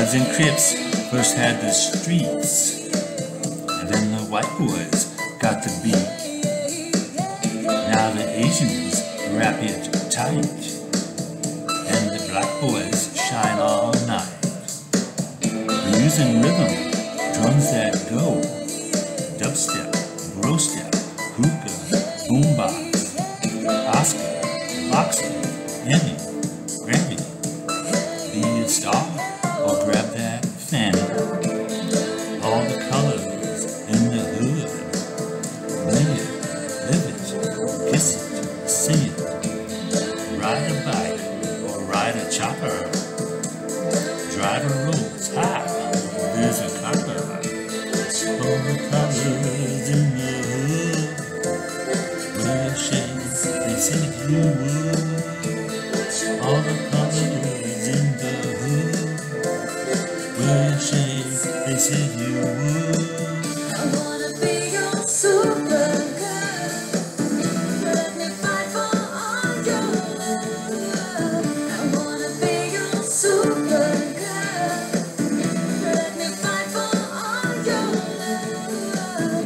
Bloods and Crips first had the streets, and then the white boys got the beat. Now the Asians rap it tight, and the black boys shine all night. Blues and rhythm, drums that go, dubstep, bro step, hookah, boombox, Oscar, boxing, Emmy, Grammy. Be a star or grab that fanny. All the colors in the hood. Bling it, live it, kiss it, sing it. Ride a bike or ride a chopper. Driver rolls high, there's a copper. All the colors in the hood. Wear a shade, they said you would. All the colors in the hood. Wear a shade, they said you would. I wanna be your super girl. Let me fight for all your love. I wanna be your super girl. Let me fight for all your love.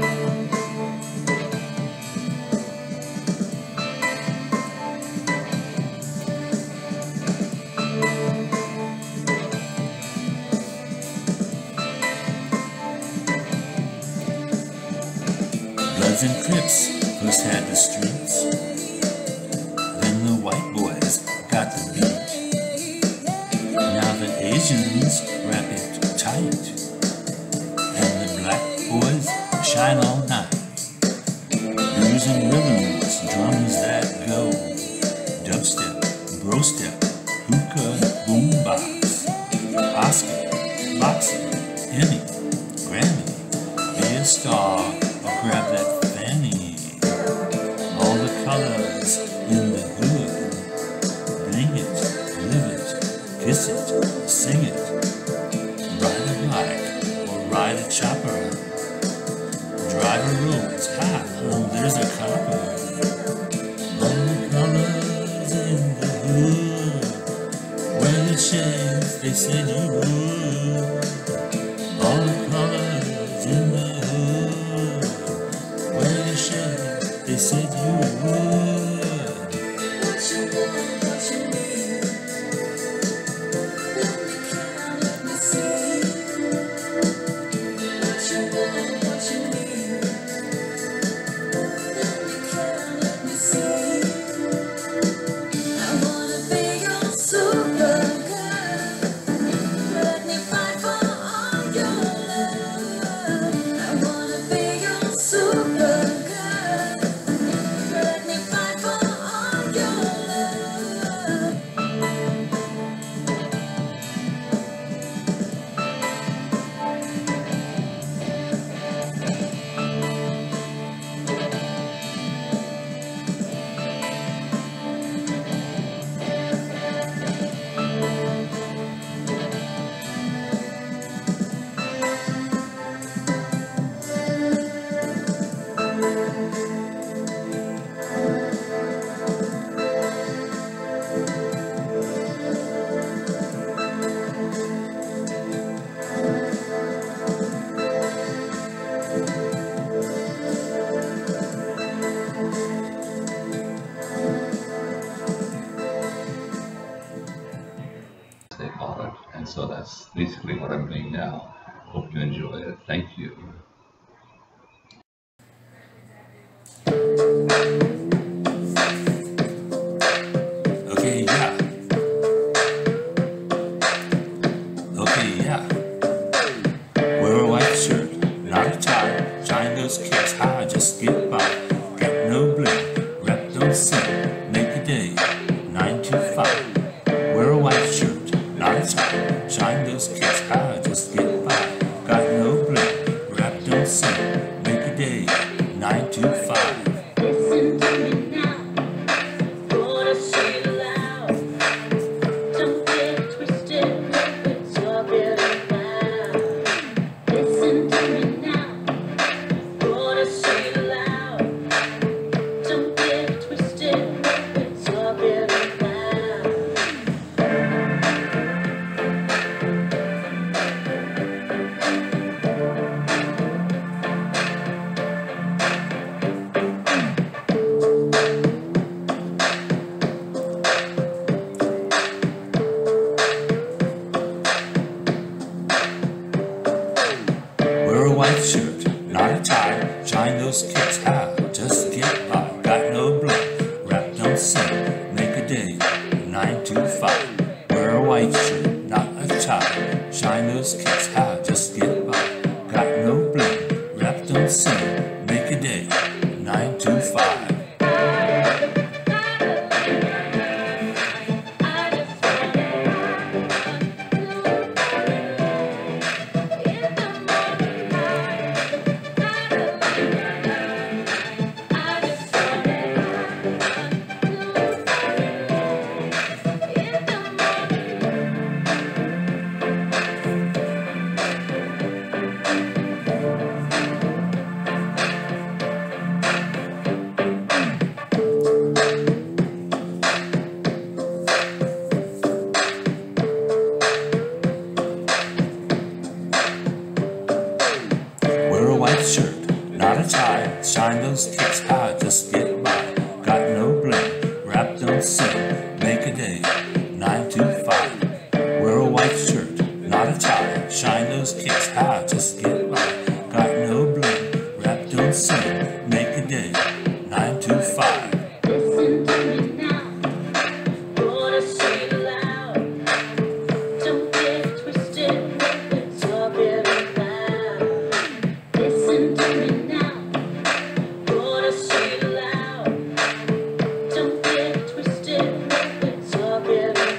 Bloods and Crips first had the streets, then the white boys got the beat. Now the Asians rap it tight, and the black boys shine all night. Blues and rhythms, drums that go, dubstep, bro step, hookah, boombox, Oscar, boxing, Emmy, Grammy. Be a star or grab that fanny. All the colors in the hood. Bling it, live it, kiss it, sing it. Ride a bike or ride a chopper. Driver roads high, there's a copper. All the colors in the hood. Wear the shades, they said you would. All the colors in the hood. Wear the shades, they said you would. What you want, what you need. Let me count, let me see. What you want, what you need. Let me count, let me see. I wanna be your super girl. Let me fight for all your love. I wanna be your super girl. Let me fight for all your love. They call it, and so that's basically what I'm doing now. Hope you enjoy it. Thank you. Okay, yeah. Okay, yeah. Wear a white shirt, not a tie. Shine those kicks high, just get by. Get no bling, rep don't sing. Make a day, 9 to 5. Wear a white shirt, not a tie. Shine those kicks high, just get by. Got no bling, rap don't sing. Make a day, 9 to 5. 925. Wear a white shirt, not a tie. Shine those kicks high, just get by. Got no bling, rap don't sing. Make a day, 925. White shirt, not a tie. Shine those kicks high, just get by. Got no bling, rap don't sing. Make a day, 925. Wear a white shirt, not a tie. Shine those kicks high, just get by. Got no bling, rap don't sing. Make a day, 925. Listen to me now, wanna say it loud. Don't get twisted when we're talking about. Listen to me now, wanna say it loud. Don't get twisted when we're talking about.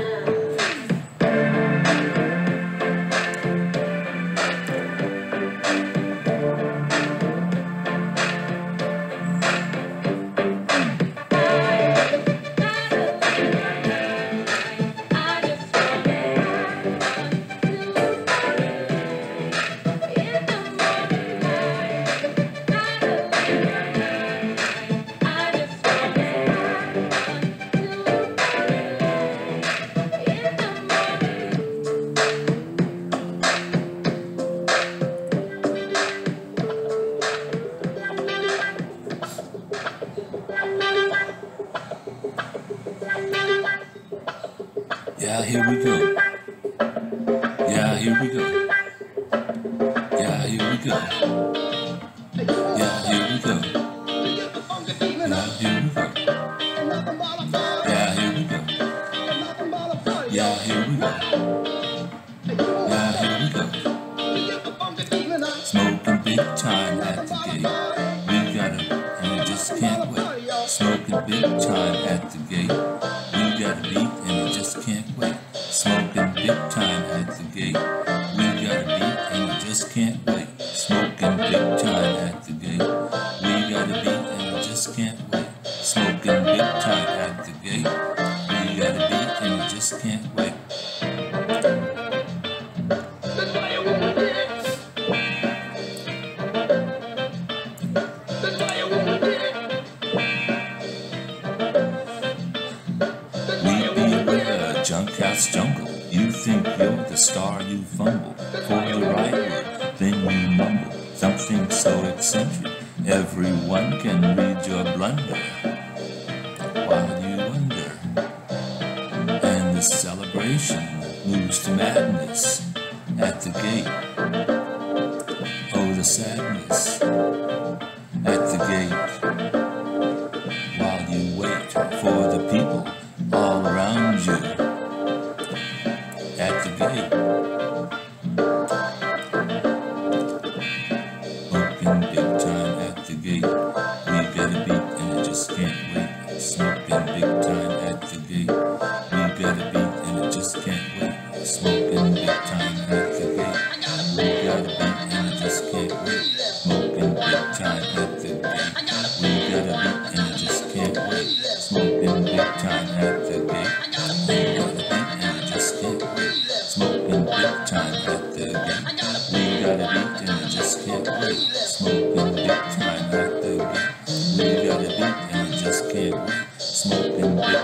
Yeah, here we go. Yeah, here we go. Yeah, here we go. Yeah, here we go. Yeah, here we go. Yeah, here we go. Yeah, here we go. Yeah, here we go. Smoking big time at the gate. We got it, and we just can't wait. Smoking big time at the gate. We got a beat, and we just can't wait. Smoking big time at the gate. We got a beat, and we just can't wait. Smoking big time at the gate. We got a beat, and we just can't wait. Smoking big time at the gate. We got a beat, and we just can't wait. Junk house jungle. You think you're the star, you fumble for the right word, then you mumble something so eccentric. Everyone can read your blunder while you wonder. And the celebration moves to madness at the gate. Oh, the sadness at the gate while you wait for the people all around you. At the gate, smoking big time at the gate. We got a beat and I just can't wait. Smoking big time at the gate. We got a beat and I just can't wait. Smoking big time at the gate. We got a beat and I just can't wait. Smoking big time at the gate. We got a beat and I just can't wait. Smoking big time at the gate. We got a beat and I just can't wait. Smoking big time at the gate. We got a beat and I just can't wait. Smoking big time at the gate. We got a beat and I just can't wait. Smoking big